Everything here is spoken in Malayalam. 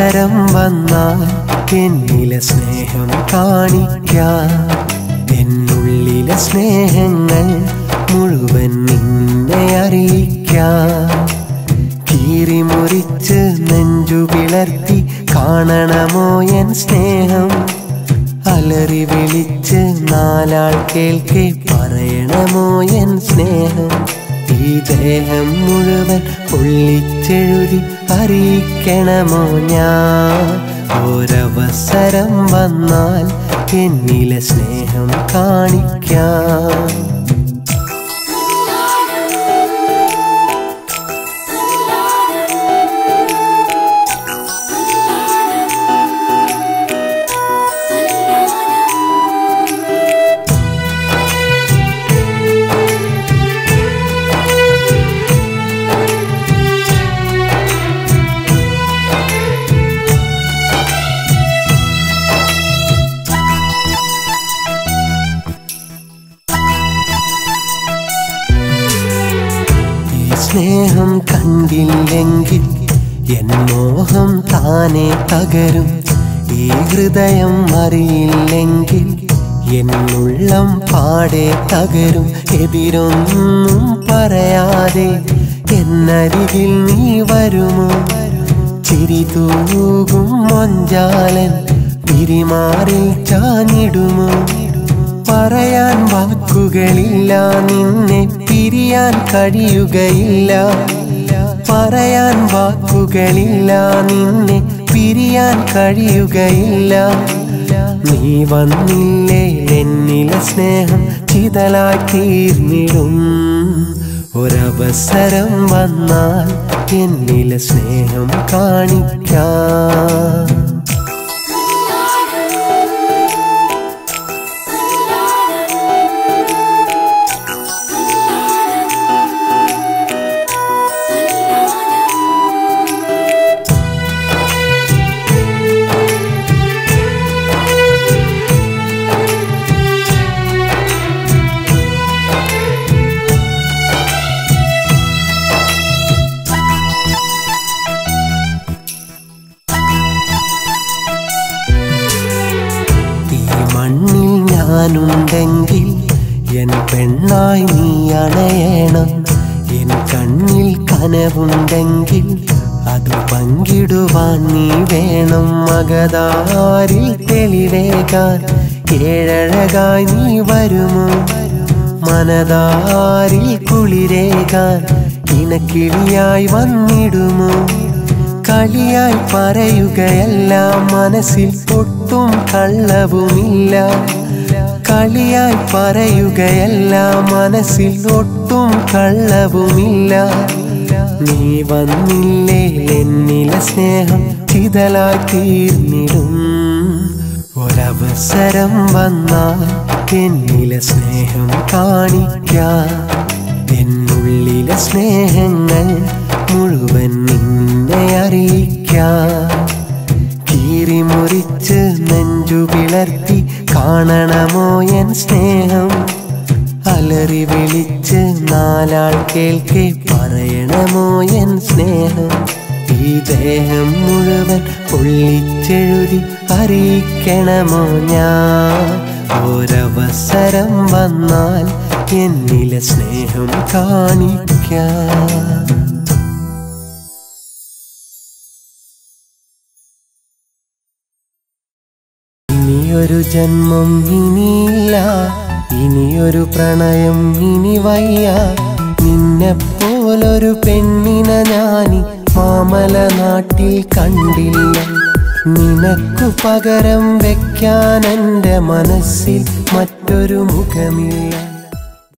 ഒരവസരം വന്നാൽ എന്നിലെ സ്നേഹം കാണിക്കാൻ, എന്നുള്ളിലെ സ്നേഹങ്ങൾ മുഴുവൻ നിന്നെ അറിയിക്കാൻ. കീറി മുറിച്ച് നെഞ്ചു പിളർത്തി കാണണമോ എൻ സ്നേഹം, അലറി വിളിച്ച് നാലാൾ കേൾക്കെ പറയണമോ എൻ സ്നേഹം. ഈ ദേഹം മുഴുവൻ പൊള്ളിച്ചെഴുതി അറിയിക്കണമോ ഞാൻ, ഒരവസരം വന്നാൽ എന്നിലെ സ്നേഹം കാണിക്കാൻ. സ്നേഹം കണ്ടില്ലെങ്കിൽ എൻ മോഹം താനെ തകരും. ഈ ഹൃദയം അറിയില്ലെങ്കിൽ എന്നുള്ളം പാടെ തകരും. എതിരൊന്നും പറയാതെ എന്നരികിൽ നീ വരുമോ, ചിരി തൂകും മൊഞ്ചാലൻ പിരിമാറിൽ ചാഞ്ഞിടുമോ. പറയാൻ വാക്കുകളില്ല, നിന്നെ പിരിയാൻ കഴിയുകയില്ല. പറയാൻ വാക്കുകളില്ല, നിന്നെ പിരിയാൻ കഴിയുകയില്ല. നീ വന്നില്ലേ എന്നിലെ സ്നേഹം ചിതലായി തീർന്നിടും. ഒരവസരം വന്നാൽ എന്നിലെ സ്നേഹം കാണിക്കാൻ. മണ്ണിൽ ഞാനുണ്ടെങ്കിൽ എൻ പെണ്ണായി നീ അണയണം. എൻ കണ്ണിൽ കനവുണ്ടെങ്കിൽ അത് പങ്കിടുവാൻ നീ വേണം. മകതാരിൽ തെളിവേകാൻ ഏഴഴകായി നീ വരുമോ, മനതാരിൽ കുളിരേകാൻ ഇണക്കിളിയായി വന്നിടുമോ. കളിയായി പറയുകയല്ല, മനസ്സിൽ ഒട്ടും കള്ളവുമില്ല. കളിയായി പറയുകയല്ല, മനസ്സിൽ ഒട്ടും കള്ളവുമില്ല. നീ വന്നില്ലേ എന്നിലെ സ്നേഹം ചിതലായി തീർന്നിടും. ഒരവസരം വന്നാൽ എന്നിലെ സ്നേഹം കാണിക്കാൻ, എന്നുള്ളിലെ സ്നേഹങ്ങൾ മുഴുവൻ നിന്നെ അറിയിക്കാൻ. കീറി മുറിച്ച് നെഞ്ചു പിളർത്തി കാണണമോ എൻ സ്നേഹം, അലറി വിളിച്ച് നാലാൾ കേൾക്കെ പറയണമോ എൻ സ്നേഹം. ഈ ദേഹം മുഴുവൻ പൊള്ളിച്ചെഴുതി അറിയിക്കണമോ ഞാൻ, ഒരവസരം വന്നാൽ എന്നിലെ സ്നേഹം കാണിക്കാൻ. ഇനിയൊരു ജന്മം ഇനിയില്ല, ഇനിയൊരു പ്രണയം ഇനി വയ്യ. നിന്നെപ്പോലൊരു പെണ്ണിനെ ഞാനി മാമല നാട്ടിൽ കണ്ടില്ല. നിനക്കു പകരം വെക്കാൻ എൻ്റെ മനസ്സിൽ മറ്റൊരു മുഖമില്ല.